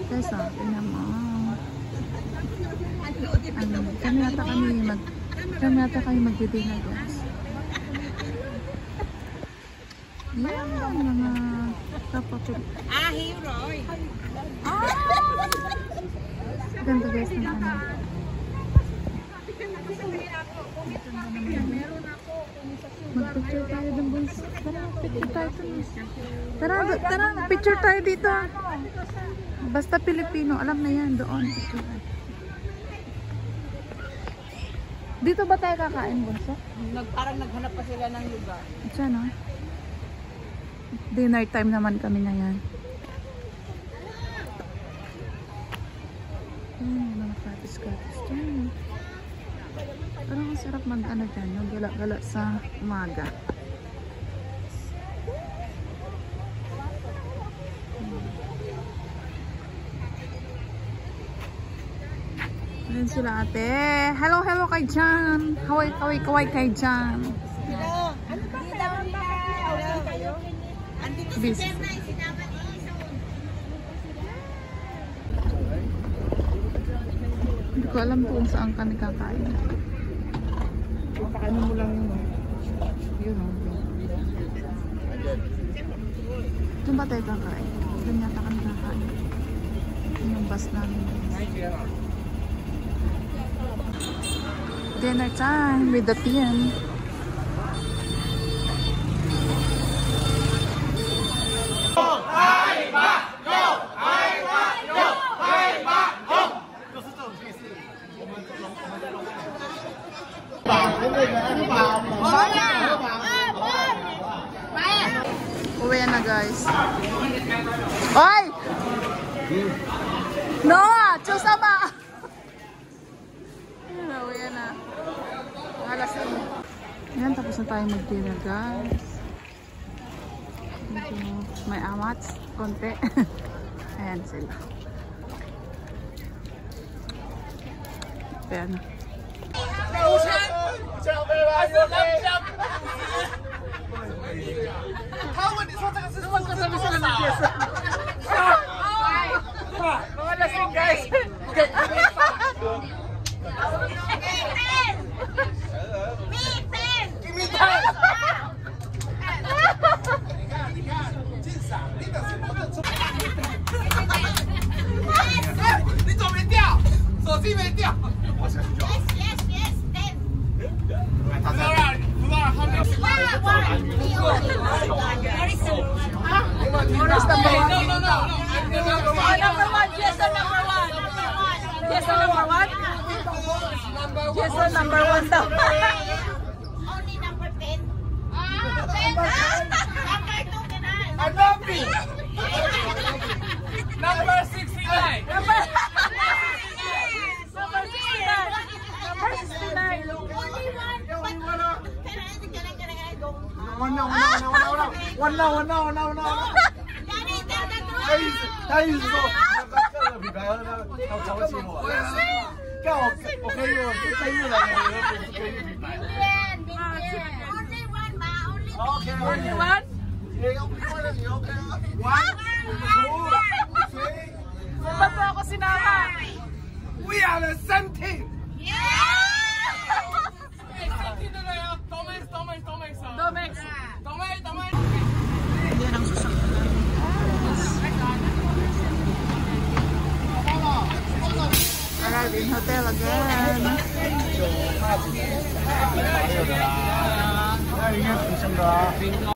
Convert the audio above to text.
Guys, tingnan mo. Kami yata kami magdi-dinner, guys. Yan, mga kapatid. Hero. Ganda guys ng ano. Mag-picture tayo ng bunso. Tara, picture tayo dun. Tara, picture tayo dito. Basta Pilipino, alam na yan, doon. Dito ba tayo kakain, bunso? Parang naghanap pa sila ng lugar. Diyan, no? Dinner time naman kami ngayon. Mga katis-katis dyan. Parang masarap mag-ano dyan, yung gala-gala sa umaga. Ayan sila ate. Hello kay Jan. Kaway kay Jan. Hello. Ano ba kayo? Andito si Jen na isinaman Hindi ko alam kung saan kami kakain. Pakainin mo lang yun. Doon ba tayo kakain? Doon yata kami kakain. Yung bus namin. Dinner time with the team. Uwi na guys. Oy! Noah! Chusama! Uwi na. Alas na. Yan, tapos na tayo mag-dinner guys. May amats. Konti. Ayan sila. Ayan. Mga lasing guys. Number one daw. Only number 10. Number 2 ka na. Adobe! Number 69! Number We are the same team! Domex! Yan ang sasakyan namin. Arrived in hotel again.